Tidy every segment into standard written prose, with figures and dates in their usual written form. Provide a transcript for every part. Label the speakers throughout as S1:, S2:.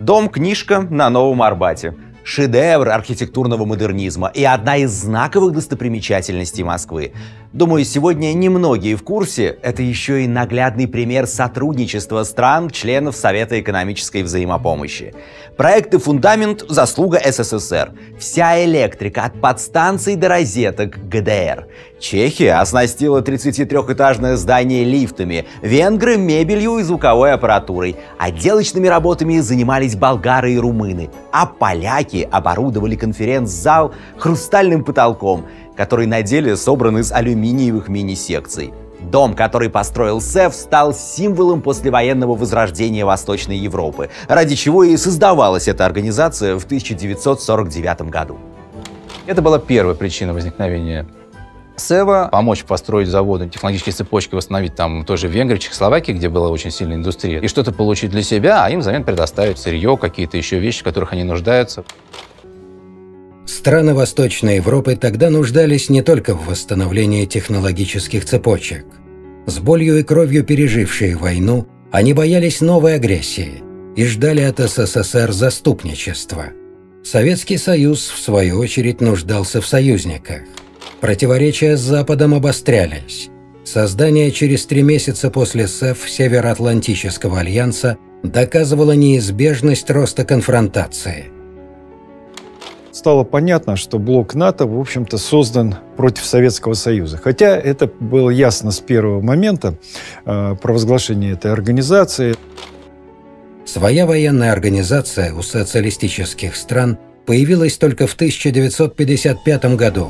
S1: Дом-книжка на Новом Арбате. Шедевр архитектурного модернизма и одна из знаковых достопримечательностей Москвы. Думаю, сегодня немногие в курсе, это еще и наглядный пример сотрудничества стран-членов Совета экономической взаимопомощи. Проект и фундамент – заслуга СССР. Вся электрика от подстанций до розеток – ГДР. Чехия оснастила 33-этажное здание лифтами, венгры – мебелью и звуковой аппаратурой, отделочными работами занимались болгары и румыны, а поляки оборудовали конференц-зал хрустальным потолком, который на деле собран из алюминиевых мини-секций. Дом, который построил СЭФ, стал символом послевоенного возрождения Восточной Европы, ради чего и создавалась эта организация в 1949 году.
S2: Это была первая причина возникновения СЭВа – помочь построить заводы, технологические цепочки, восстановить там тоже в Венгрии, Чехословакии, где была очень сильная индустрия, и что-то получить для себя, а им взамен предоставить сырье, какие-то еще вещи, в которых они нуждаются.
S3: Страны Восточной Европы тогда нуждались не только в восстановлении технологических цепочек. С болью и кровью пережившие войну, они боялись новой агрессии и ждали от СССР заступничества. Советский Союз, в свою очередь, нуждался в союзниках. Противоречия с Западом обострялись. Создание через 3 месяца после СЭФ Североатлантического альянса доказывало неизбежность роста конфронтации.
S4: Стало понятно, что блок НАТО, в общем-то, создан против Советского Союза. Хотя это было ясно с первого момента провозглашения этой организации.
S3: Своя военная организация у социалистических стран появилась только в 1955 году.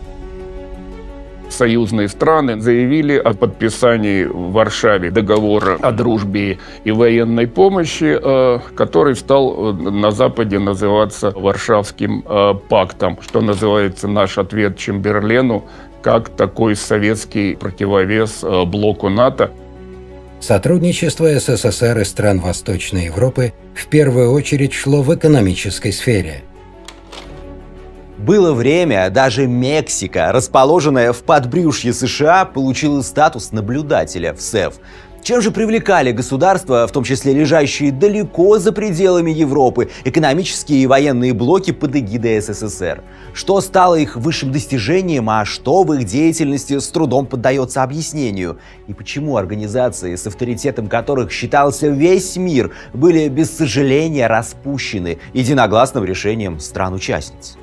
S5: Союзные страны заявили о подписании в Варшаве договора о дружбе и военной помощи, который стал на Западе называться Варшавским пактом, что называется наш ответ Чемберлену, как такой советский противовес блоку НАТО.
S3: Сотрудничество СССР и стран Восточной Европы в первую очередь шло в экономической сфере.
S1: Было время, даже Мексика, расположенная в подбрюшье США, получила статус наблюдателя в СЭФ. Чем же привлекали государства, в том числе лежащие далеко за пределами Европы, экономические и военные блоки под эгидой СССР? Что стало их высшим достижением, а что в их деятельности с трудом поддается объяснению? И почему организации, с авторитетом которых считался весь мир, были без сожаления распущены единогласным решением стран-участниц?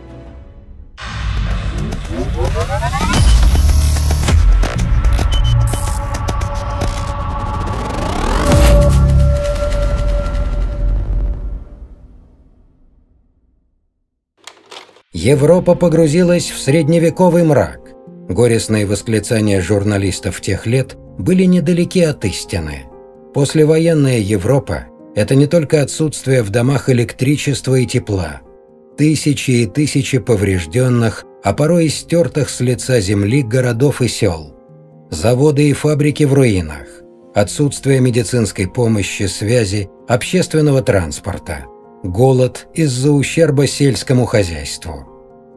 S3: Европа погрузилась в средневековый мрак. Горестные восклицания журналистов тех лет были недалеки от истины. Послевоенная Европа – это не только отсутствие в домах электричества и тепла. Тысячи и тысячи поврежденных, а порой и стертых с лица земли городов и сел. Заводы и фабрики в руинах. Отсутствие медицинской помощи, связи, общественного транспорта. Голод из-за ущерба сельскому хозяйству.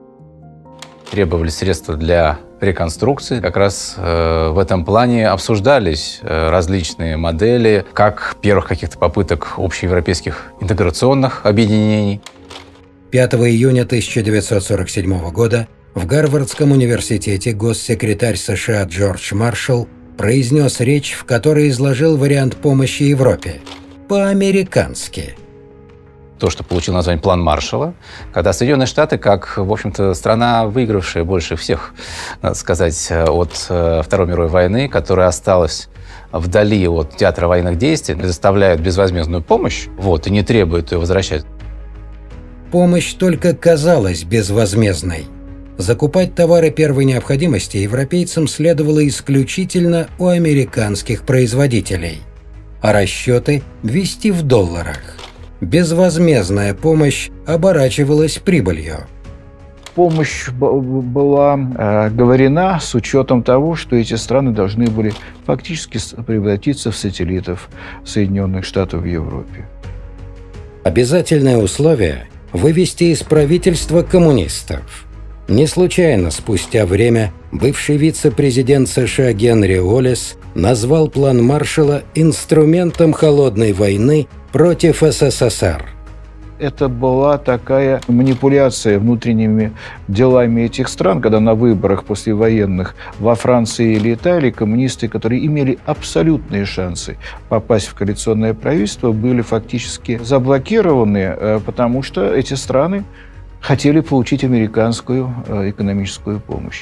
S2: Требовались средства для реконструкции. Как раз в этом плане обсуждались различные модели, как первых каких-то попыток общеевропейских интеграционных объединений.
S3: 5 июня 1947 года в Гарвардском университете госсекретарь США Джордж Маршалл произнес речь, в которой изложил вариант помощи Европе по-американски.
S2: То, что получил название «План Маршалла», когда Соединенные Штаты, как, в общем-то, страна, выигравшая больше всех, надо сказать, от Второй мировой войны, которая осталась вдали от театра военных действий, предоставляет безвозмездную помощь, и не требует ее возвращать.
S3: Помощь только казалась безвозмездной. Закупать товары первой необходимости европейцам следовало исключительно у американских производителей, а расчеты вести в долларах. Безвозмездная помощь оборачивалась прибылью.
S6: Помощь была говорена с учетом того, что эти страны должны были фактически превратиться в сателлитов Соединенных Штатов в Европе.
S3: Обязательное условие – вывести из правительства коммунистов. Не случайно спустя время бывший вице-президент США Генри Уоллес назвал план Маршалла инструментом холодной войны против СССР.
S6: Это была такая манипуляция внутренними делами этих стран, когда на выборах послевоенных во Франции или Италии коммунисты, которые имели абсолютные шансы попасть в коалиционное правительство, были фактически заблокированы, потому что эти страны хотели получить американскую экономическую помощь.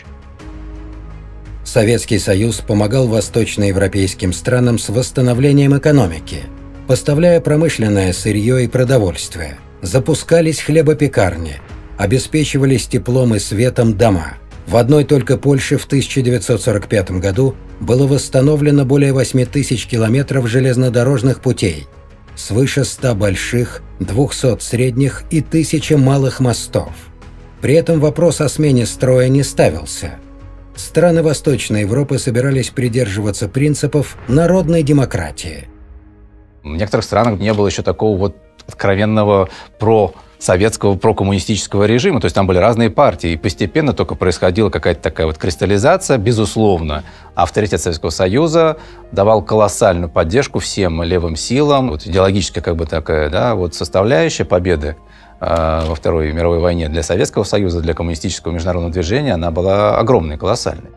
S3: Советский Союз помогал восточноевропейским странам с восстановлением экономики, поставляя промышленное сырье и продовольствие. Запускались хлебопекарни, обеспечивались теплом и светом дома. В одной только Польше в 1945 году было восстановлено более 8000 километров железнодорожных путей, свыше 100 больших, 200 средних и 1000 малых мостов. При этом вопрос о смене строя не ставился. Страны Восточной Европы собирались придерживаться принципов народной демократии.
S2: В некоторых странах не было еще такого вот откровенного советского, прокоммунистического режима. То есть там были разные партии. И постепенно только происходила какая-то такая вот кристаллизация. Безусловно, авторитет Советского Союза давал колоссальную поддержку всем левым силам. Вот идеологическая как бы такая, да, вот составляющая победы во Второй мировой войне для Советского Союза, для коммунистического международного движения, она была огромной, колоссальной.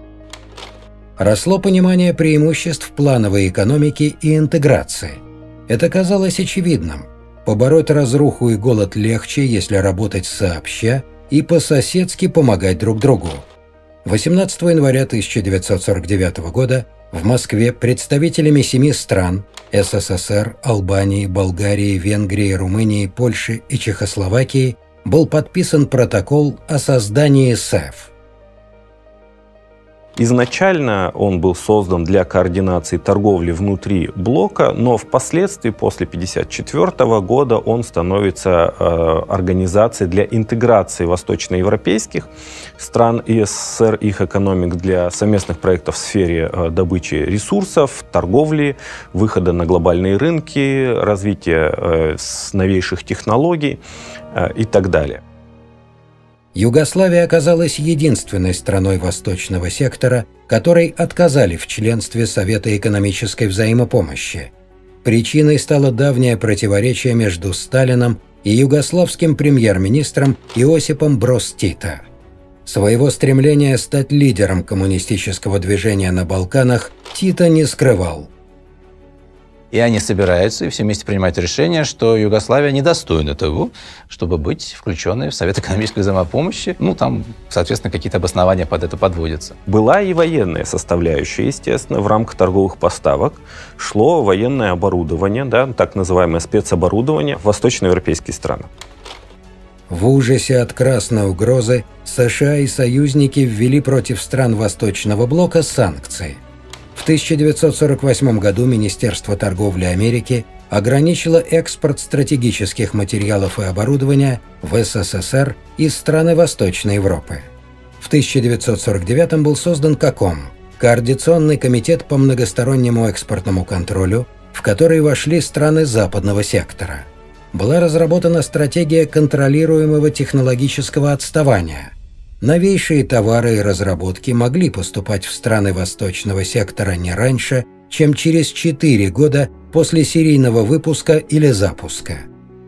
S3: Росло понимание преимуществ плановой экономики и интеграции. Это казалось очевидным. Побороть разруху и голод легче, если работать сообща и по-соседски помогать друг другу. 18 января 1949 года в Москве представителями 7 стран – СССР, Албании, Болгарии, Венгрии, Румынии, Польши и Чехословакии – был подписан протокол о создании СЭФ.
S7: Изначально он был создан для координации торговли внутри блока, но впоследствии, после 1954 года, он становится организацией для интеграции восточноевропейских стран и СССР, их экономик для совместных проектов в сфере добычи ресурсов, торговли, выхода на глобальные рынки, развития новейших технологий и так далее.
S3: Югославия оказалась единственной страной восточного сектора, которой отказали в членстве Совета экономической взаимопомощи. Причиной стало давнее противоречие между Сталином и югославским премьер-министром Иосипом Броз Тито. Своего стремления стать лидером коммунистического движения на Балканах Тито не скрывал.
S2: И они собираются и все вместе принимают решение, что Югославия недостойна того, чтобы быть включенной в Совет экономической взаимопомощи. Ну, там, соответственно, какие-то обоснования под это подводятся.
S7: Была и военная составляющая, естественно. В рамках торговых поставок шло военное оборудование, да, так называемое спецоборудование в восточноевропейские страны.
S3: В ужасе от красной угрозы США и союзники ввели против стран Восточного блока санкции. В 1948 году Министерство торговли Америки ограничило экспорт стратегических материалов и оборудования в СССР из стран Восточной Европы. В 1949 был создан КОКОМ – Координационный комитет по многостороннему экспортному контролю, в который вошли страны западного сектора. Была разработана стратегия контролируемого технологического отставания. Новейшие товары и разработки могли поступать в страны восточного сектора не раньше, чем через 4 года после серийного выпуска или запуска.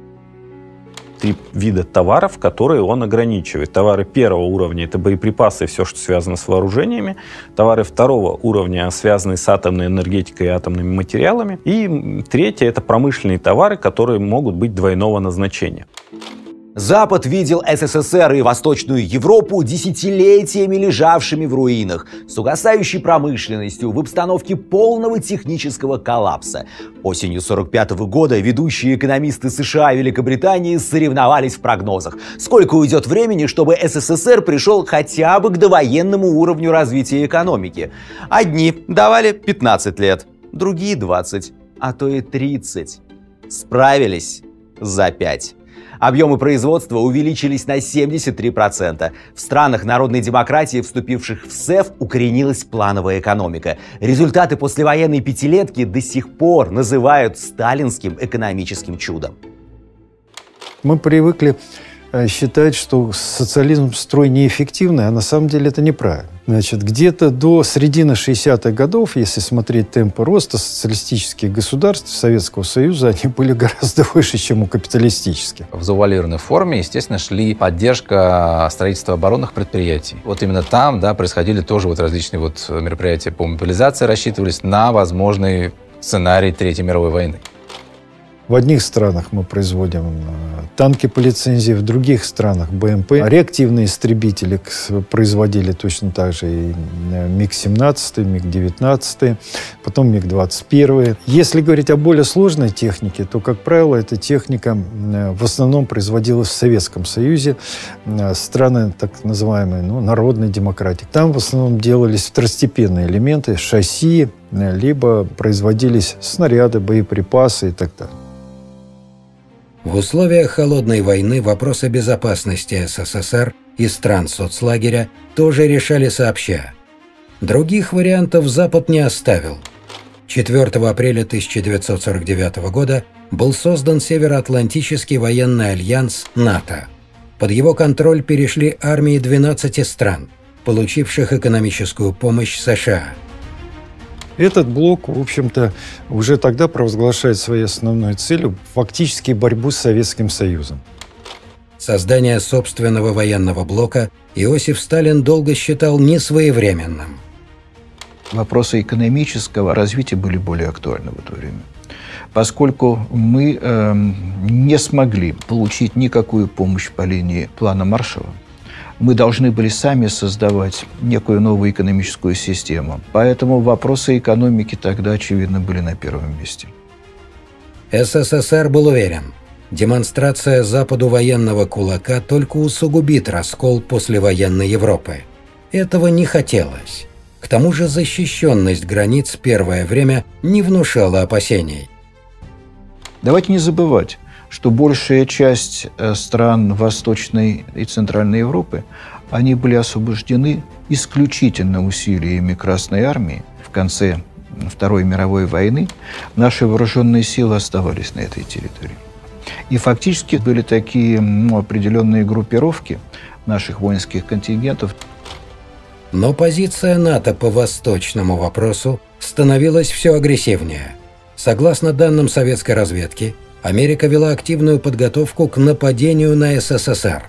S7: 3 вида товаров, которые он ограничивает. Товары первого уровня – это боеприпасы и все, что связано с вооружениями. Товары второго уровня связаны с атомной энергетикой и атомными материалами. И третье – это промышленные товары, которые могут быть двойного назначения.
S1: Запад видел СССР и Восточную Европу десятилетиями лежавшими в руинах, с угасающей промышленностью, в обстановке полного технического коллапса. Осенью 1945 года ведущие экономисты США и Великобритании соревновались в прогнозах. Сколько уйдет времени, чтобы СССР пришел хотя бы к довоенному уровню развития экономики? Одни давали 15 лет, другие 20, а то и 30. Справились за 5. Объемы производства увеличились на 73%. В странах народной демократии, вступивших в СЭФ, укоренилась плановая экономика. Результаты послевоенной пятилетки до сих пор называют сталинским экономическим чудом.
S4: Мы привыкли считает, что социализм строй неэффективный, а на самом деле это неправильно. Значит, где-то до середины 60-х годов, если смотреть темпы роста социалистических государств Советского Союза, они были гораздо выше, чем у капиталистических.
S2: В завуалированной форме, естественно, шли поддержка строительства оборонных предприятий. Вот именно там, да, происходили тоже вот различные вот мероприятия по мобилизации, рассчитывались на возможный сценарий Третьей мировой войны.
S4: В одних странах мы производим танки по лицензии, в других странах БМП. Реактивные истребители производили точно так же и МиГ-17, МиГ-19, потом МиГ-21. Если говорить о более сложной технике, то, как правило, эта техника в основном производилась в Советском Союзе, страны так называемой народной демократии. Там в основном делались второстепенные элементы, шасси, либо производились снаряды, боеприпасы и так далее.
S3: В условиях холодной войны вопросы безопасности СССР и стран соцлагеря тоже решали сообща. Других вариантов Запад не оставил. 4 апреля 1949 года был создан Североатлантический военный альянс НАТО. Под его контроль перешли армии 12 стран, получивших экономическую помощь США.
S4: Этот блок, в общем-то, уже тогда провозглашает своей основной целью фактически борьбу с Советским Союзом.
S3: Создание собственного военного блока Иосиф Сталин долго считал несвоевременным.
S6: Вопросы экономического развития были более актуальны в это время, поскольку мы не смогли получить никакую помощь по линии плана Маршалла. Мы должны были сами создавать некую новую экономическую систему. Поэтому вопросы экономики тогда, очевидно, были на первом месте.
S3: СССР был уверен, демонстрация Западу военного кулака только усугубит раскол послевоенной Европы. Этого не хотелось. К тому же защищенность границ первое время не внушала опасений.
S6: Давайте не забывать, что большая часть стран Восточной и Центральной Европы, они были освобождены исключительно усилиями Красной Армии. В конце Второй мировой войны наши вооруженные силы оставались на этой территории. И фактически были такие определенные группировки наших воинских контингентов.
S3: Но позиция НАТО по восточному вопросу становилась все агрессивнее. Согласно данным советской разведки, Америка вела активную подготовку к нападению на СССР.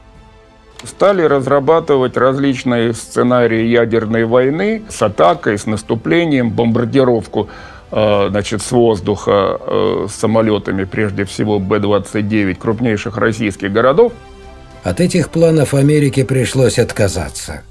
S5: Стали разрабатывать различные сценарии ядерной войны с атакой, с наступлением, бомбардировку с воздуха самолетами, прежде всего Б-29, крупнейших российских городов.
S3: От этих планов Америке пришлось отказаться.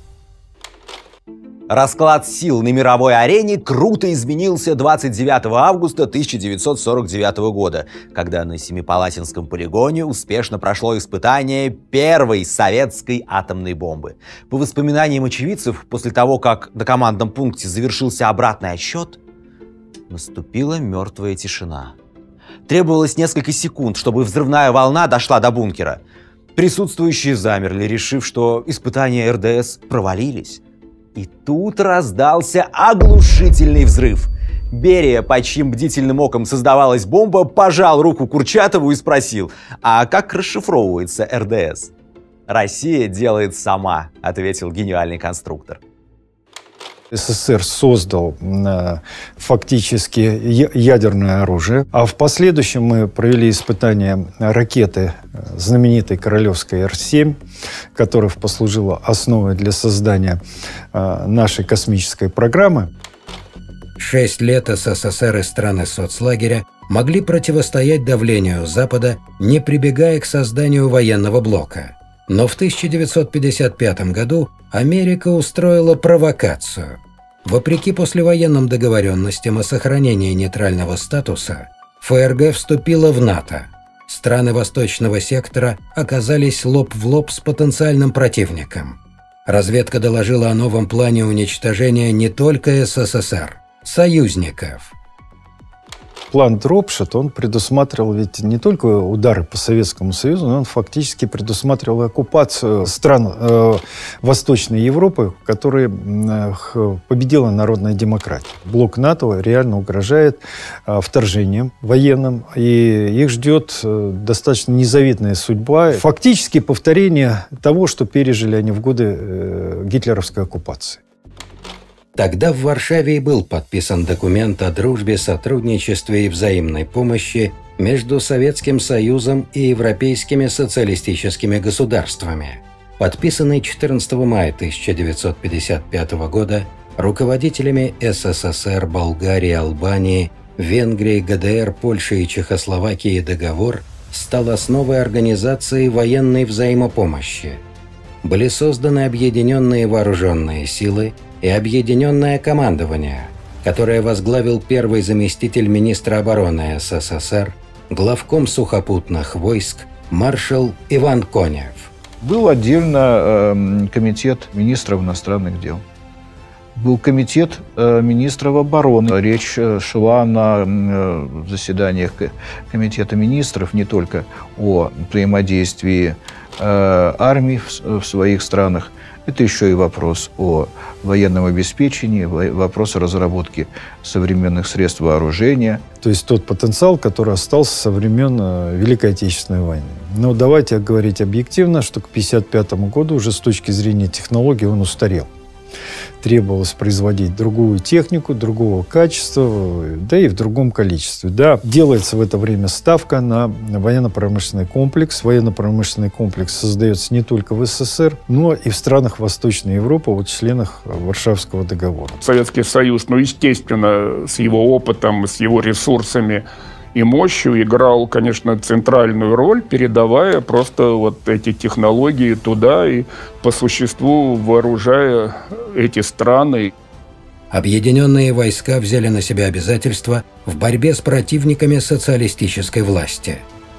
S1: Расклад сил на мировой арене круто изменился 29 августа 1949 года, когда на Семипалатинском полигоне успешно прошло испытание первой советской атомной бомбы. По воспоминаниям очевидцев, после того, как на командном пункте завершился обратный отсчет, наступила мертвая тишина. Требовалось несколько секунд, чтобы взрывная волна дошла до бункера. Присутствующие замерли, решив, что испытания РДС провалились. И тут раздался оглушительный взрыв. Берия, под чьим бдительным оком создавалась бомба, пожал руку Курчатову и спросил: «А как расшифровывается РДС?» «Россия делает сама», — ответил гениальный конструктор.
S4: СССР создал фактически ядерное оружие, а в последующем мы провели испытания ракеты знаменитой королевской Р-7, которая послужила основой для создания нашей космической программы.
S3: 6 лет СССР и страны соцлагеря могли противостоять давлению Запада, не прибегая к созданию военного блока. Но в 1955 году Америка устроила провокацию. Вопреки послевоенным договоренностям о сохранении нейтрального статуса, ФРГ вступила в НАТО. Страны Восточного сектора оказались лоб в лоб с потенциальным противником. Разведка доложила о новом плане уничтожения не только СССР, союзников.
S4: план Дропшот, он предусматривал ведь не только удары по Советскому Союзу, но он фактически предусматривал оккупацию стран Восточной Европы, в которые победила народная демократия. Блок НАТО реально угрожает вторжением военным, и их ждет достаточно незавидная судьба. Фактически повторение того, что пережили они в годы гитлеровской оккупации.
S3: Тогда в Варшаве и был подписан документ о дружбе, сотрудничестве и взаимной помощи между Советским Союзом и европейскими социалистическими государствами, подписанный 14 мая 1955 года руководителями СССР, Болгарии, Албании, Венгрии, ГДР, Польши и Чехословакии. Договор стал основой организации военной взаимопомощи. Были созданы объединенные вооруженные силы и объединенное командование, которое возглавил первый заместитель министра обороны СССР, главком сухопутных войск маршал Иван Конев.
S6: Был отдельно комитет министров иностранных дел. Был комитет министров обороны. Речь шла на заседаниях комитета министров не только о взаимодействии армий в своих странах. Это еще и вопрос о военном обеспечении, вопрос о разработке современных средств вооружения.
S4: То есть тот потенциал, который остался со времен Великой Отечественной войны. Но давайте говорить объективно, что к 1955 году уже с точки зрения технологий он устарел. Требовалось производить другую технику, другого качества, да и в другом количестве. Да, делается в это время ставка на военно-промышленный комплекс. Военно-промышленный комплекс создается не только в СССР, но и в странах Восточной Европы, вот членах Варшавского договора.
S5: Советский Союз, естественно, с его опытом, с его ресурсами и мощью играл, конечно, центральную роль, передавая просто вот эти технологии туда и по существу вооружая эти страны.
S3: Объединенные войска взяли на себя обязательства в борьбе с противниками социалистической власти.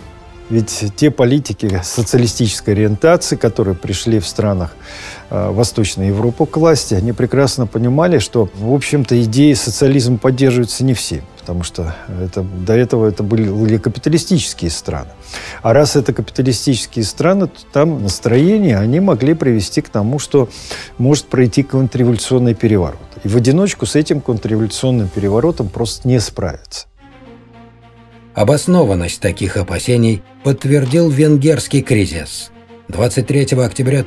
S4: Ведь те политики социалистической ориентации, которые пришли в странах Восточной Европы к власти, они прекрасно понимали, что, в общем-то, идеи социализма поддерживаются не все, потому что до этого это были капиталистические страны. А раз это капиталистические страны, то там настроения они могли привести к тому, что может пройти контрреволюционный переворот. И в одиночку с этим контрреволюционным переворотом просто не справиться.
S3: Обоснованность таких опасений подтвердил венгерский кризис. 23 октября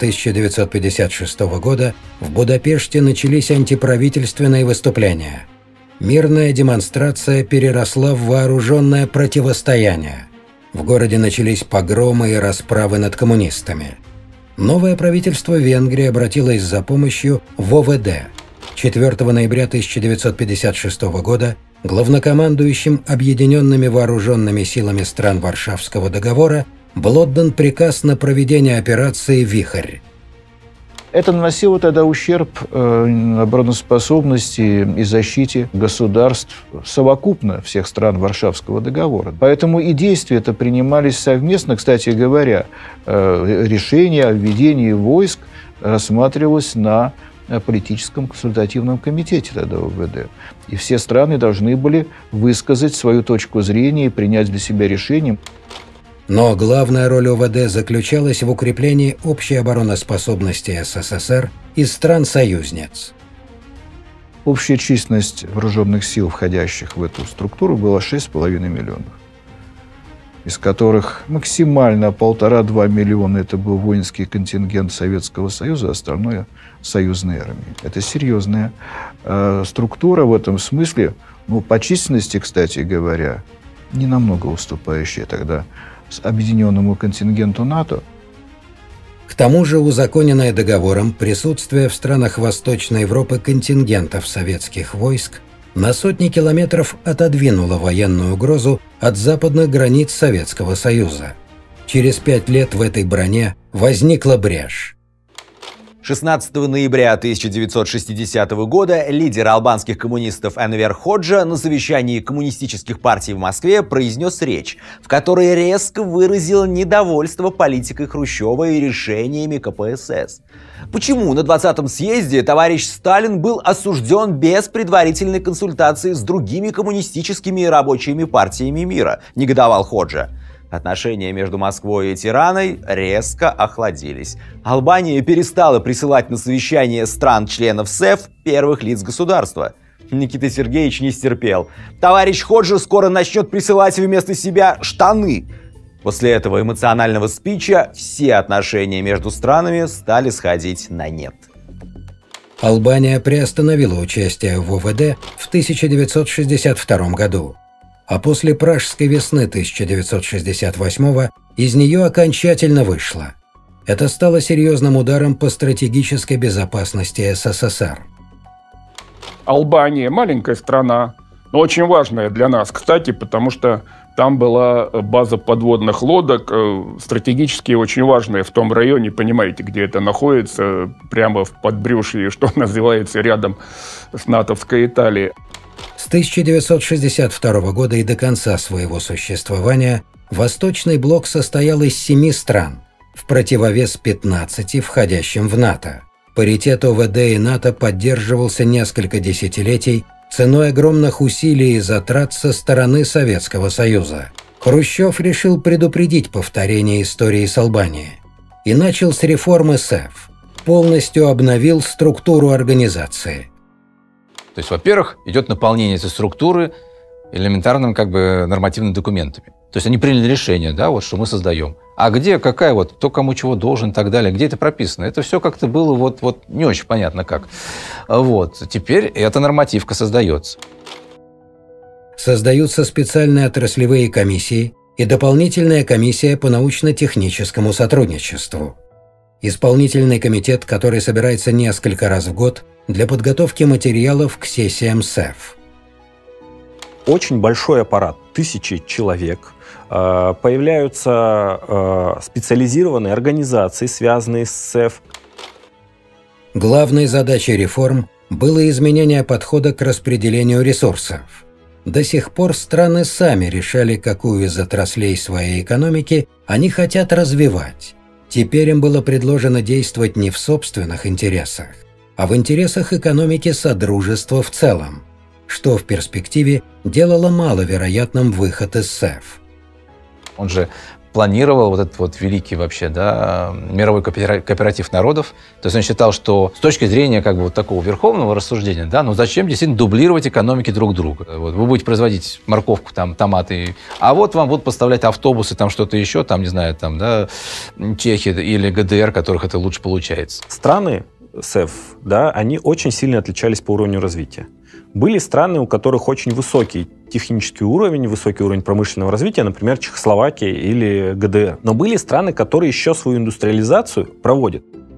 S3: 1956 года в Будапеште начались антиправительственные выступления. Мирная демонстрация переросла в вооруженное противостояние. В городе начались погромы и расправы над коммунистами. Новое правительство Венгрии обратилось за помощью в ОВД. 4 ноября 1956 года главнокомандующим Объединенными вооруженными силами стран Варшавского договора был отдан приказ на проведение операции «Вихрь».
S6: Это наносило тогда ущерб обороноспособности и защите государств совокупно всех стран Варшавского договора. Поэтому и действия это принимались совместно. Кстати говоря, решение о введении войск рассматривалось на политическом консультативном комитете тогда ОВД. И все страны должны были высказать свою точку зрения и принять для себя решение.
S3: Но главная роль ОВД заключалась в укреплении общей обороноспособности СССР и стран-союзниц.
S6: Общая численность вооруженных сил, входящих в эту структуру, была 6,5 миллионов. Из которых максимально 1,5–2 миллиона это был воинский контингент Советского Союза, остальное – союзные армии. Это серьезная структура в этом смысле, по численности, кстати говоря, не намного уступающая тогда с объединенному контингенту НАТО.
S3: К тому же узаконенное договором присутствие в странах Восточной Европы контингентов советских войск на сотни километров отодвинуло военную угрозу от западных границ Советского Союза. Через 5 лет в этой броне возникла брешь.
S1: 16 ноября 1960 года лидер албанских коммунистов Энвер Ходжа на совещании коммунистических партий в Москве произнес речь, в которой резко выразил недовольство политикой Хрущева и решениями КПСС. Почему на 20-м съезде товарищ Сталин был осужден без предварительной консультации с другими коммунистическими и рабочими партиями мира, негодовал Ходжа. Отношения между Москвой и Тираной резко охладились. Албания перестала присылать на совещания стран-членов СЭФ первых лиц государства. Никита Сергеевич не стерпел. Товарищ Ходжа скоро начнет присылать вместо себя штаны. После этого эмоционального спича все отношения между странами стали сходить на нет.
S3: Албания приостановила участие в ОВД в 1962 году. А после Пражской весны 1968 из нее окончательно вышла. Это стало серьезным ударом по стратегической безопасности СССР.
S5: Албания – маленькая страна, но очень важная для нас, кстати, потому что там была база подводных лодок, стратегически очень важная в том районе, понимаете, где это находится, прямо в подбрюшье, что называется, рядом с натовской Италией.
S3: С 1962 года и до конца своего существования Восточный блок состоял из 7 стран, в противовес 15, входящим в НАТО. Паритет ОВД и НАТО поддерживался несколько десятилетий ценой огромных усилий и затрат со стороны Советского Союза. Хрущев решил предупредить повторение истории с Албанией и начал с реформы СЭФ, полностью обновил структуру организации.
S2: То есть, во-первых, идет наполнение этой структуры элементарными нормативными документами. То есть они приняли решение, да, вот что мы создаем. А где, какая кто кому чего должен и так далее, где это прописано? Это все как-то было вот не очень понятно как. Вот. Теперь эта нормативка создается.
S3: Создаются специальные отраслевые комиссии и дополнительная комиссия по научно-техническому сотрудничеству. Исполнительный комитет, который собирается несколько раз в год для подготовки материалов к сессиям СЭФ.
S7: Очень большой аппарат, 1000 человек. Появляются специализированные организации, связанные с СЭФ.
S3: Главной задачей реформ было изменение подхода к распределению ресурсов. До сих пор страны сами решали, какую из отраслей своей экономики они хотят развивать. Теперь им было предложено действовать не в собственных интересах, а в интересах экономики Содружества в целом, что в перспективе делало маловероятным выход из СЭФ.
S2: Он же планировал вот этот великий вообще, да, мировой кооператив народов. То есть он считал, что с точки зрения такого верховного рассуждения, да, зачем действительно дублировать экономики друг друга? Вот вы будете производить морковку, томаты, а вот вам будут поставлять автобусы, что-то еще, не знаю, да, Чехи или ГДР, которых это лучше получается.
S7: Страны СЭФ, да, они очень сильно отличались по уровню развития. Были страны, у которых очень высокий технический уровень, высокий уровень промышленного развития, например, Чехословакия или ГДР. Но были страны, которые еще свою индустриализацию проводят.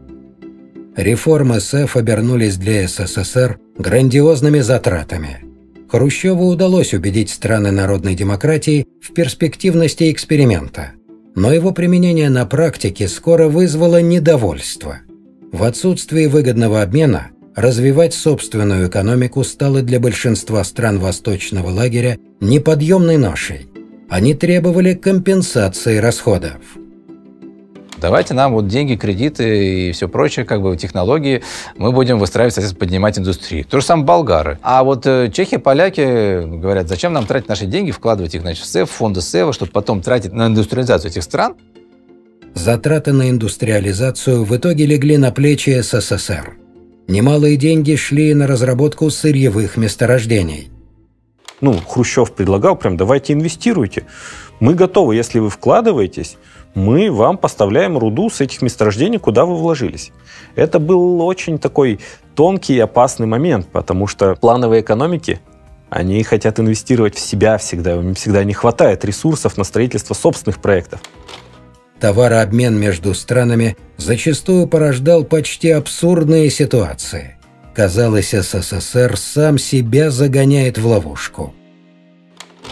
S3: Реформы СЭФ обернулись для СССР грандиозными затратами. Хрущеву удалось убедить страны народной демократии в перспективности эксперимента. Но его применение на практике скоро вызвало недовольство. В отсутствии выгодного обмена развивать собственную экономику стало для большинства стран восточного лагеря неподъемной ношей. Они требовали компенсации расходов.
S2: Давайте нам деньги, кредиты и все прочее, технологии, мы будем выстраивать, соответственно, поднимать индустрию. То же самое болгары. А чехи, поляки говорят, зачем нам тратить наши деньги, вкладывать их, в СЭФ, фонды СЭФа, чтобы потом тратить на индустриализацию этих стран.
S3: Затраты на индустриализацию в итоге легли на плечи СССР. Немалые деньги шли на разработку сырьевых месторождений.
S7: Хрущев предлагал давайте инвестируйте. Мы готовы, если вы вкладываетесь, мы вам поставляем руду с этих месторождений, куда вы вложились. Это был очень такой тонкий и опасный момент, потому что плановые экономики, они хотят инвестировать в себя всегда, им всегда не хватает ресурсов на строительство собственных проектов.
S3: Товарообмен между странами зачастую порождал почти абсурдные ситуации. Казалось, СССР сам себя загоняет в ловушку.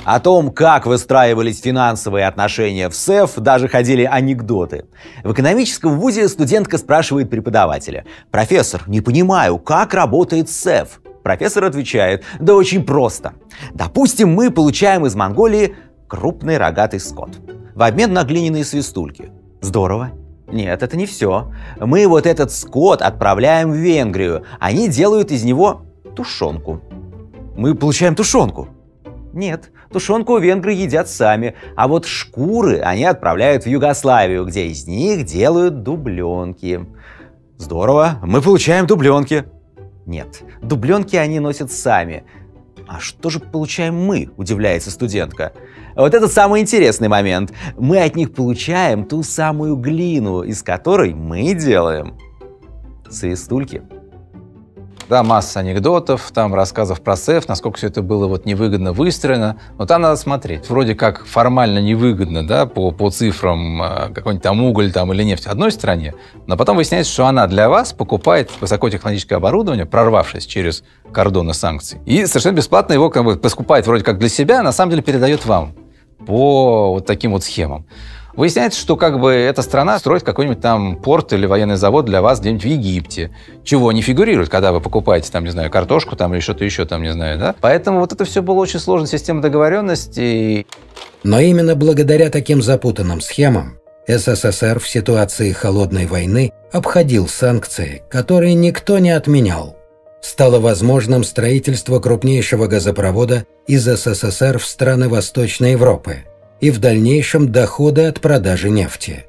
S1: О том, как выстраивались финансовые отношения в СЭФ, даже ходили анекдоты. В экономическом вузе студентка спрашивает преподавателя: «Профессор, не понимаю, как работает СЭФ?» Профессор отвечает: «Да очень просто. Допустим, мы получаем из Монголии крупный рогатый скот в обмен на глиняные свистульки. Здорово. Нет, это не все. Мы вот этот скот отправляем в Венгрию. Они делают из него тушенку. Мы получаем тушенку. Нет, тушенку венгры едят сами, а вот шкуры они отправляют в Югославию, где из них делают дубленки. Здорово, мы получаем дубленки. Нет, дубленки они носят сами. А что же получаем мы, удивляется студентка. Вот это самый интересный момент. Мы от них получаем ту самую глину, из которой мы делаем свистульки.
S2: Да, масса анекдотов, там рассказов про СЭФ, насколько все это было вот невыгодно выстроено. Но там надо смотреть. Вроде как формально невыгодно, да, по цифрам какой-нибудь там уголь там, или нефть в одной стране, но потом выясняется, что она для вас покупает высокотехнологическое оборудование, прорвавшись через кордоны санкций, и совершенно бесплатно его как бы покупает вроде как для себя, а на самом деле передает вам по вот таким вот схемам. Выясняется, что как бы эта страна строит какой-нибудь там порт или военный завод для вас где-нибудь в Египте, чего не фигурирует, когда вы покупаете там, не знаю, картошку там или что-то еще там, не знаю, да? Поэтому вот это все было очень сложная система договоренностей.
S3: Но именно благодаря таким запутанным схемам СССР в ситуации холодной войны обходил санкции, которые никто не отменял. Стало возможным строительство крупнейшего газопровода из СССР в страны Восточной Европы и в дальнейшем доходы от продажи нефти.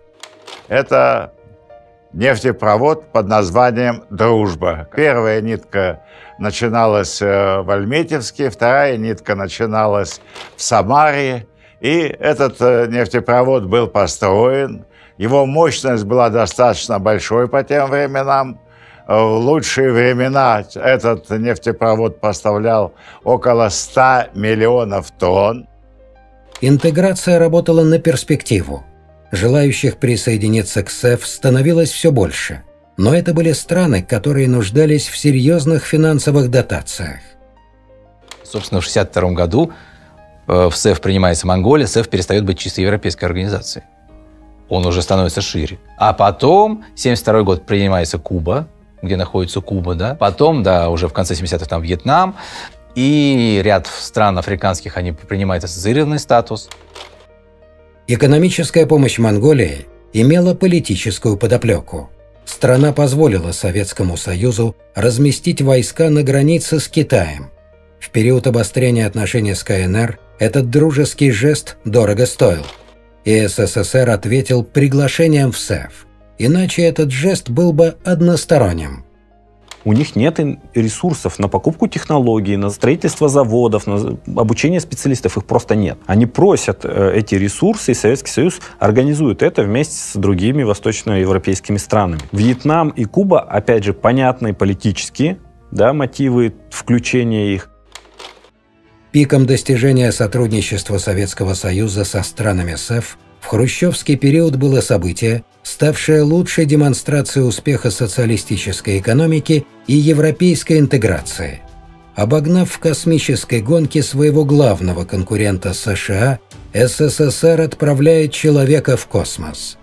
S8: Это нефтепровод под названием «Дружба». Первая нитка начиналась в Альметьевске, вторая нитка начиналась в Самаре. И этот нефтепровод был построен. Его мощность была достаточно большой по тем временам. В лучшие времена этот нефтепровод поставлял около 100 миллионов тонн.
S3: Интеграция работала на перспективу. Желающих присоединиться к СЭФ становилось все больше. Но это были страны, которые нуждались в серьезных финансовых дотациях.
S2: Собственно, в 1962 году в СЭФ принимается Монголия, СЭФ перестает быть чисто европейской организацией. Он уже становится шире. А потом, 1972 год, принимается Куба, где находится Куба, да. Потом, да, уже в конце 70-х там Вьетнам. И ряд стран африканских, они принимают ассоциированный статус.
S3: Экономическая помощь Монголии имела политическую подоплеку. Страна позволила Советскому Союзу разместить войска на границе с Китаем. В период обострения отношений с КНР этот дружеский жест дорого стоил. И СССР ответил приглашением в СЭФ. Иначе этот жест был бы односторонним.
S7: У них нет ресурсов на покупку технологий, на строительство заводов, на обучение специалистов. Их просто нет. Они просят эти ресурсы, и Советский Союз организует это вместе с другими восточноевропейскими странами. Вьетнам и Куба, опять же, понятные политические, да, мотивы включения их.
S3: Пиком достижения сотрудничества Советского Союза со странами СЭФ в хрущевский период было событие, ставшее лучшей демонстрацией успеха социалистической экономики и европейской интеграции. Обогнав в космической гонке своего главного конкурента США, СССР отправляет человека в космос.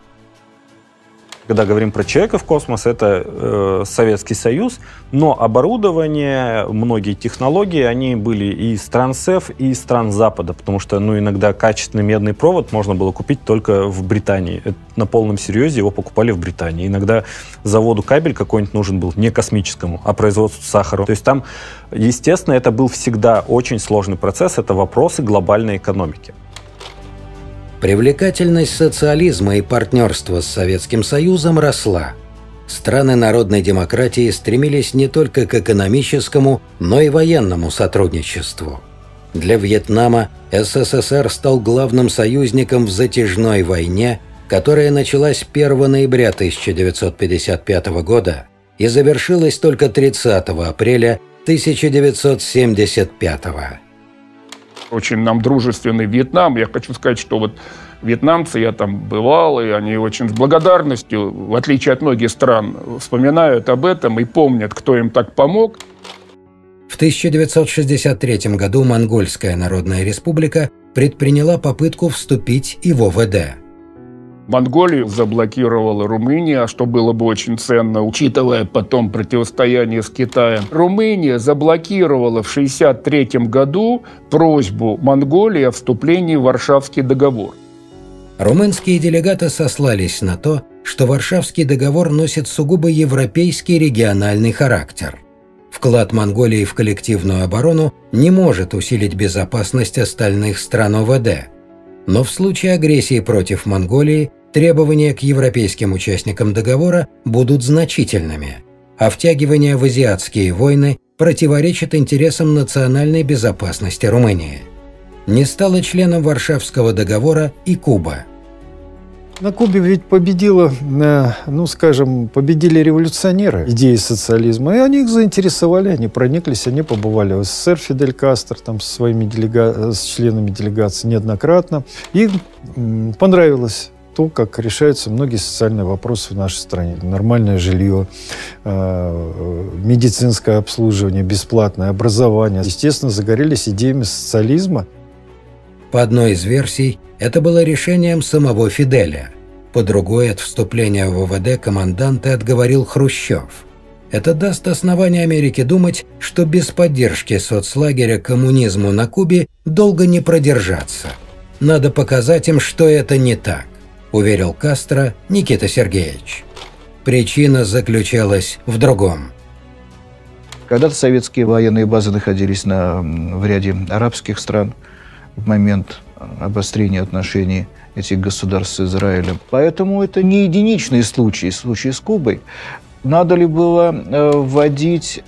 S7: Когда говорим про человека в космос, это Советский Союз, но оборудование, многие технологии, они были и из стран СЭФ, и из стран Запада, потому что иногда качественный медный провод можно было купить только в Британии. На полном серьезе его покупали в Британии. Иногда заводу кабель какой-нибудь нужен был не космическому, а производству сахара. То есть там, естественно, это был всегда очень сложный процесс, это вопросы глобальной экономики.
S3: Привлекательность социализма и партнерства с Советским Союзом росла. Страны народной демократии стремились не только к экономическому, но и военному сотрудничеству. Для Вьетнама СССР стал главным союзником в затяжной войне, которая началась 1 ноября 1955 года и завершилась только 30 апреля 1975 года.
S5: Очень нам дружественный Вьетнам. Я хочу сказать, что вот вьетнамцы, я там бывал, и они очень с благодарностью, в отличие от многих стран, вспоминают об этом и помнят, кто им так помог.
S3: В 1963 году Монгольская Народная Республика предприняла попытку вступить и в ОВД.
S5: Монголию заблокировала Румыния, что было бы очень ценно, учитывая потом противостояние с Китаем. Румыния заблокировала в 1963 году просьбу Монголии о вступлении в Варшавский договор.
S3: Румынские делегаты сослались на то, что Варшавский договор носит сугубо европейский региональный характер. Вклад Монголии в коллективную оборону не может усилить безопасность остальных стран ОВД. Но в случае агрессии против Монголии требования к европейским участникам договора будут значительными, а втягивание в азиатские войны противоречит интересам национальной безопасности Румынии. Не стала членом Варшавского договора и Куба.
S4: На Кубе ведь победили революционеры идеи социализма, и они их заинтересовали, они прониклись, они побывали в СССР, Фидель Кастро там со своими с членами делегации неоднократно. Им понравилось то, как решаются многие социальные вопросы в нашей стране. Нормальное жилье, медицинское обслуживание, бесплатное образование. Естественно, загорелись идеями социализма.
S3: По одной из версий, это было решением самого Фиделя. По другой, от вступления в ОВД команданта отговорил Хрущев. Это даст основание Америке думать, что без поддержки соцлагеря коммунизму на Кубе долго не продержаться. Надо показать им, что это не так, уверил Кастро Никита Сергеевич. Причина заключалась в другом.
S6: Когда-то советские военные базы находились в ряде арабских стран в момент обострения отношений этих государств с Израилем. Поэтому это не единичный случай с Кубой. Надо ли было вводить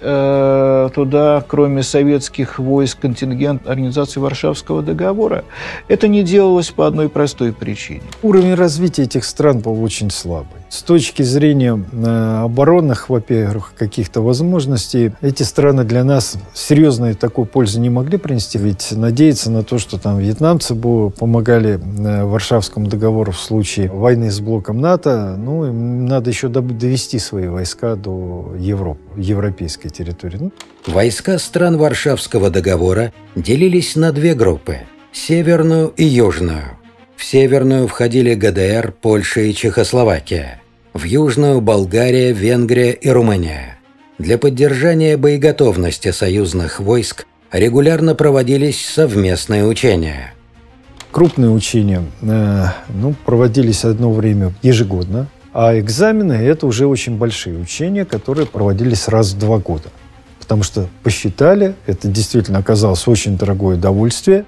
S6: туда, кроме советских войск, контингент Организации Варшавского договора? Это не делалось по одной простой причине.
S4: Уровень развития этих стран был очень слабый. С точки зрения оборонных, во-первых, каких-то возможностей, эти страны для нас серьезной такой пользы не могли принести. Ведь надеяться на то, что там вьетнамцы бы помогали Варшавскому договору в случае войны с блоком НАТО, им надо еще довести свои войска до Европы, европейской территории.
S3: Войска стран Варшавского договора делились на две группы – северную и южную. В северную входили ГДР, Польша и Чехословакия. В южную – Болгария, Венгрия и Румыния. Для поддержания боеготовности союзных войск регулярно проводились совместные учения.
S4: Крупные учения проводились одно время ежегодно, а экзамены – это уже очень большие учения, которые проводились раз в 2 года. Потому что посчитали, это действительно оказалось очень дорогое удовольствие.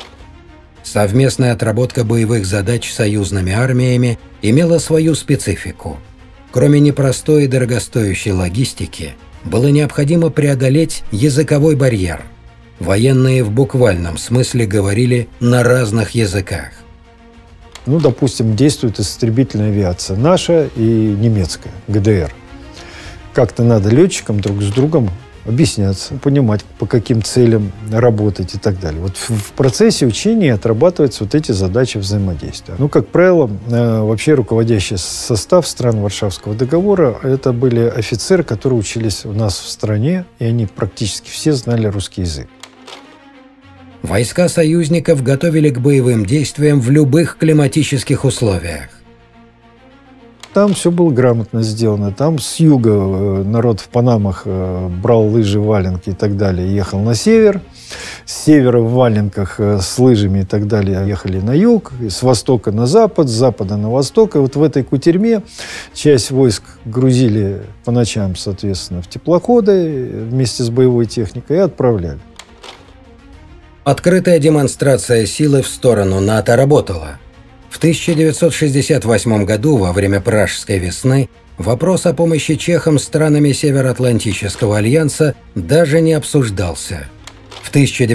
S3: Совместная отработка боевых задач союзными армиями имела свою специфику. Кроме непростой и дорогостоящей логистики, было необходимо преодолеть языковой барьер. Военные в буквальном смысле говорили на разных языках.
S4: Допустим, действует истребительная авиация наша и немецкая, ГДР. Как-то надо летчикам друг с другом объясняться, понимать, по каким целям работать и так далее. Вот в процессе учения отрабатываются вот эти задачи взаимодействия. Как правило, вообще руководящий состав стран Варшавского договора – это были офицеры, которые учились у нас в стране, и они практически все знали русский язык.
S3: Войска союзников готовили к боевым действиям в любых климатических условиях.
S4: Там все было грамотно сделано. Там с юга народ в панамах брал лыжи, валенки и так далее, ехал на север. С севера в валенках с лыжами и так далее ехали на юг. С востока на запад, с запада на восток. И вот в этой кутерьме часть войск грузили по ночам, соответственно, в теплоходы вместе с боевой техникой и отправляли.
S3: Открытая демонстрация силы в сторону НАТО работала. В 1968 году, во время Пражской весны, вопрос о помощи чехам странами Североатлантического альянса даже не обсуждался. В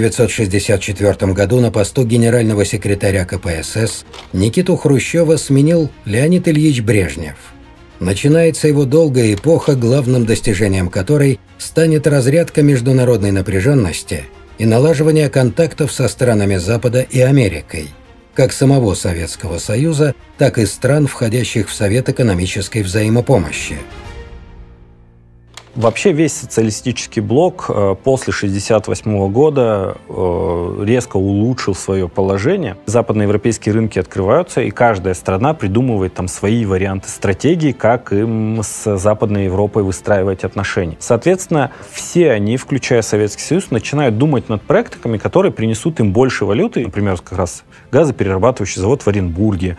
S3: 1964 году на посту генерального секретаря КПСС Никиту Хрущева сменил Леонид Ильич Брежнев. Начинается его долгая эпоха, главным достижением которой станет разрядка международной напряженности и налаживание контактов со странами Запада и Америкой, как самого Советского Союза, так и стран, входящих в Совет экономической взаимопомощи.
S7: Вообще весь социалистический блок после 1968 года резко улучшил свое положение. Западноевропейские рынки открываются, и каждая страна придумывает там свои варианты стратегии, как им с Западной Европой выстраивать отношения. Соответственно, все они, включая Советский Союз, начинают думать над проектами, которые принесут им больше валюты. Например, как раз газоперерабатывающий завод в Оренбурге.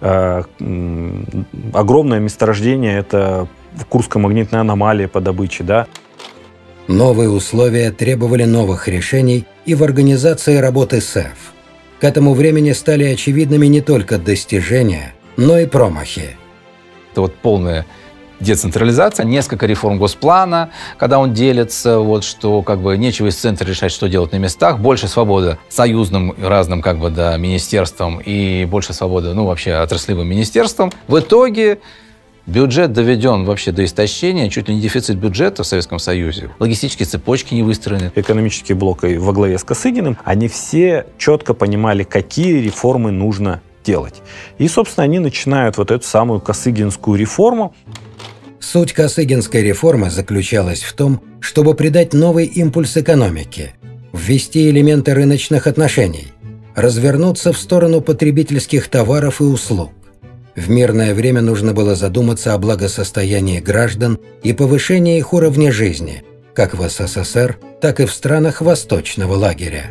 S7: Огромное месторождение — это Курско-магнитная аномалия по добыче, да.
S3: Новые условия требовали новых решений и в организации работы СЭФ. К этому времени стали очевидными не только достижения, но и промахи.
S2: Это вот полная децентрализация, несколько реформ Госплана, когда он делится, вот что как бы нечего из центра решать, что делать на местах, больше свободы союзным разным как бы да, министерствам и больше свободы, ну вообще отраслевым министерствам. В итоге бюджет доведен вообще до истощения, чуть ли не дефицит бюджета в Советском Союзе. Логистические цепочки не выстроены.
S7: Экономический блок во главе с Косыгиным, они все четко понимали, какие реформы нужно делать. И, собственно, они начинают вот эту самую косыгинскую реформу.
S3: Суть Косыгинской реформы заключалась в том, чтобы придать новый импульс экономике, ввести элементы рыночных отношений, развернуться в сторону потребительских товаров и услуг. В мирное время нужно было задуматься о благосостоянии граждан и повышении их уровня жизни, как в СССР, так и в странах Восточного лагеря.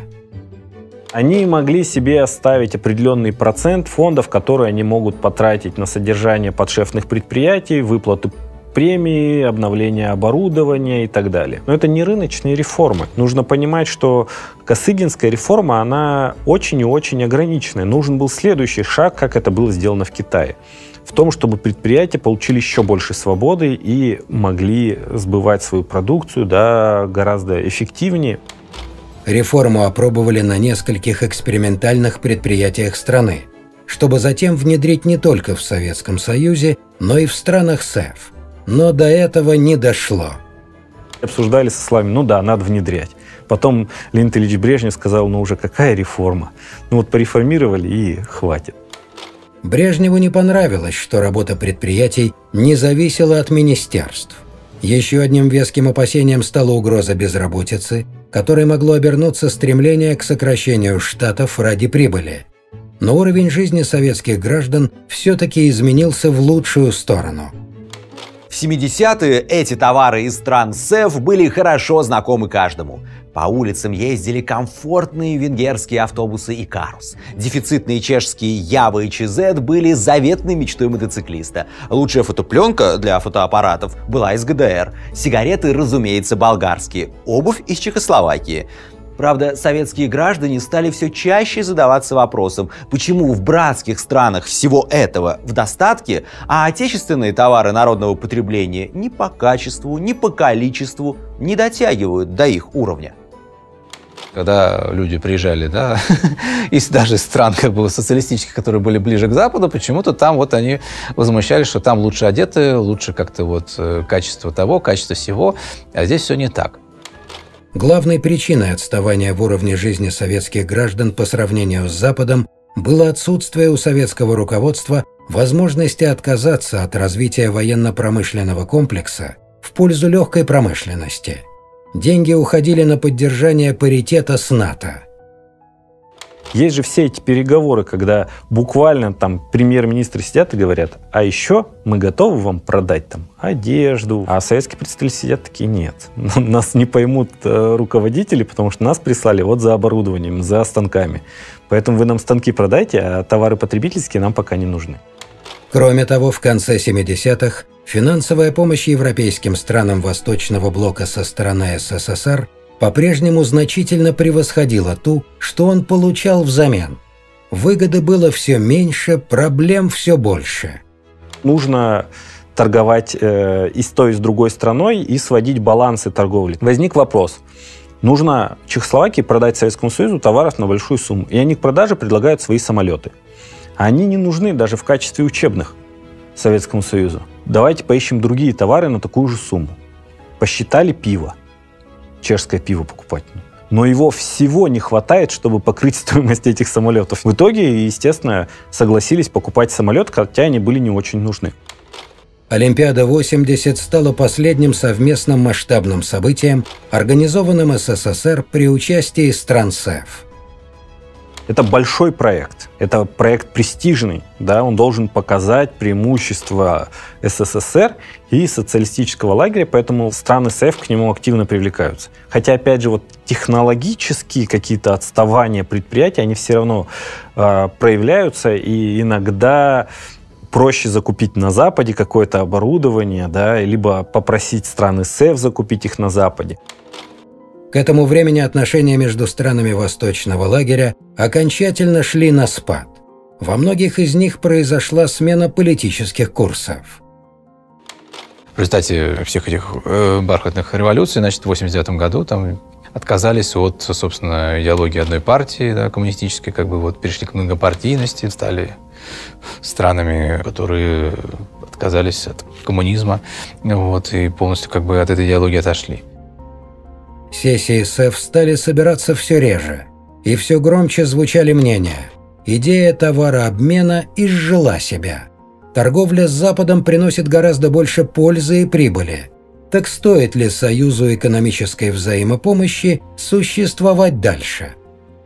S7: Они могли себе оставить определенный процент фондов, которые они могут потратить на содержание подшефных предприятий, выплату премии, обновление оборудования и так далее. Но это не рыночные реформы. Нужно понимать, что Косыгинская реформа, она очень и очень ограниченная. Нужен был следующий шаг, как это было сделано в Китае. В том, чтобы предприятия получили еще больше свободы и могли сбывать свою продукцию гораздо эффективнее.
S3: Реформу опробовали на нескольких экспериментальных предприятиях страны, чтобы затем внедрить не только в Советском Союзе, но и в странах СЭФ. Но до этого не дошло.
S7: Обсуждали со словами, надо внедрять. Потом Леонид Ильич Брежнев сказал, уже какая реформа? Пореформировали и хватит.
S3: Брежневу не понравилось, что работа предприятий не зависела от министерств. Еще одним веским опасением стала угроза безработицы, которой могло обернуться стремление к сокращению штатов ради прибыли. Но уровень жизни советских граждан все-таки изменился в лучшую сторону.
S1: В 70-е эти товары из стран СЭФ были хорошо знакомы каждому. По улицам ездили комфортные венгерские автобусы «Икарус». Дефицитные чешские «Ява» и «ЧЗ» были заветной мечтой мотоциклиста. Лучшая фотопленка для фотоаппаратов была из ГДР. Сигареты, разумеется, болгарские. Обувь из Чехословакии. Правда, советские граждане стали все чаще задаваться вопросом, почему в братских странах всего этого в достатке, а отечественные товары народного потребления ни по качеству, ни по количеству не дотягивают до их уровня.
S2: Когда люди приезжали, из даже стран социалистических, которые были ближе к Западу, почему-то там они возмущались, что там лучше одеты, лучше как-то качество того, качество всего, а здесь все не так.
S3: Главной причиной отставания в уровне жизни советских граждан по сравнению с Западом было отсутствие у советского руководства возможности отказаться от развития военно-промышленного комплекса в пользу легкой промышленности. Деньги уходили на поддержание паритета с НАТО.
S7: Есть же все эти переговоры, когда буквально премьер-министры сидят и говорят, а еще мы готовы вам продать одежду. А советские представители сидят такие, нет. Нас не поймут руководители, потому что нас прислали за оборудованием, за станками. Поэтому вы нам станки продайте, а товары потребительские нам пока не нужны.
S3: Кроме того, в конце 70-х финансовая помощь европейским странам Восточного блока со стороны СССР по-прежнему значительно превосходила ту, что он получал взамен. Выгоды было все меньше, проблем все больше.
S7: Нужно торговать и с той, и с другой страной и сводить балансы торговли. Возник вопрос. Нужно Чехословакии продать Советскому Союзу товаров на большую сумму. И они к продаже предлагают свои самолеты. Они не нужны даже в качестве учебных Советскому Союзу. Давайте поищем другие товары на такую же сумму. Посчитали пиво. Чешское пиво покупать. Но его всего не хватает, чтобы покрыть стоимость этих самолетов. В итоге, естественно, согласились покупать самолет, хотя они были не очень нужны.
S3: Олимпиада-80 стала последним совместным масштабным событием, организованным СССР при участии стран СЭФ.
S7: Это большой проект, это проект престижный, да, он должен показать преимущества СССР и социалистического лагеря, поэтому страны СЭФ к нему активно привлекаются. Хотя, опять же, вот технологические какие-то отставания предприятий, они все равно проявляются, и иногда проще закупить на Западе какое-то оборудование, да, либо попросить страны СЭФ закупить их на Западе.
S3: К этому времени отношения между странами Восточного лагеря окончательно шли на спад. Во многих из них произошла смена политических курсов.
S2: В результате всех этих бархатных революций, значит, в 1989 году там отказались от, собственно, идеологии одной партии, да, коммунистической, как бы вот перешли к многопартийности, стали странами, которые отказались от коммунизма, вот, и полностью как бы от этой идеологии отошли.
S3: Сессии СЭФ стали собираться все реже, и все громче звучали мнения. Идея товарообмена изжила себя. Торговля с Западом приносит гораздо больше пользы и прибыли. Так стоит ли Союзу экономической взаимопомощи существовать дальше?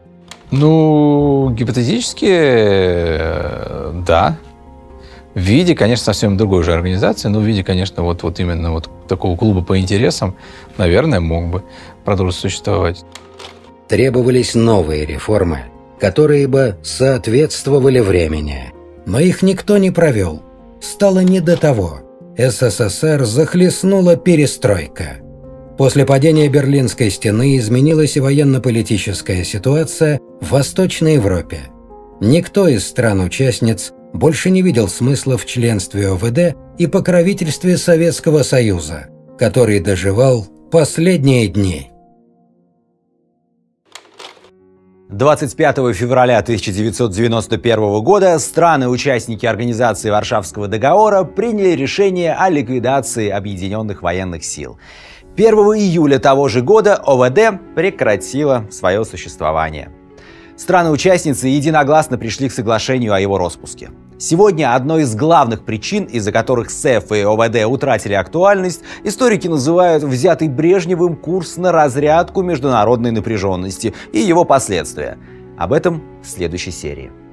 S2: Ну, гипотетически, да. В виде, конечно, совсем другой же организации, но в виде, конечно, вот именно вот такого клуба по интересам, наверное, мог бы продолжить существовать.
S3: Требовались новые реформы, которые бы соответствовали времени. Но их никто не провел. Стало не до того. СССР захлестнула перестройка. После падения Берлинской стены изменилась и военно-политическая ситуация в Восточной Европе. Никто из стран-участниц больше не видел смысла в членстве ОВД и покровительстве Советского Союза, который доживал последние дни.
S1: 25 февраля 1991 года страны-участники Организации Варшавского договора приняли решение о ликвидации Объединенных военных сил. 1 июля того же года ОВД прекратила свое существование. Страны-участницы единогласно пришли к соглашению о его распуске. Сегодня одной из главных причин, из-за которых СЭФ и ОВД утратили актуальность, историки называют взятый Брежневым курс на разрядку международной напряженности и его последствия. Об этом в следующей серии.